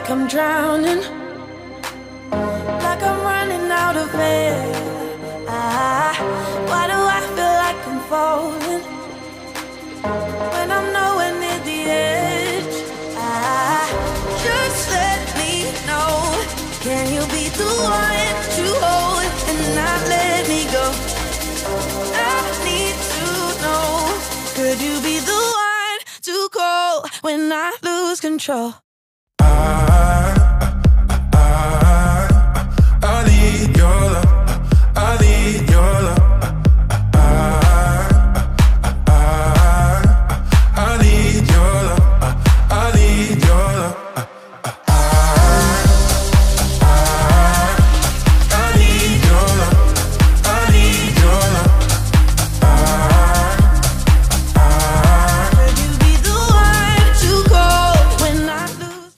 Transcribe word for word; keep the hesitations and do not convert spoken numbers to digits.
like I'm drowning, like I'm running out of air. Ah, why do I feel like I'm falling when I'm nowhere near the edge? Ah, just let me know. Can you be the one to hold and not let me go? I need to know. Could you be the one to call when I lose control? I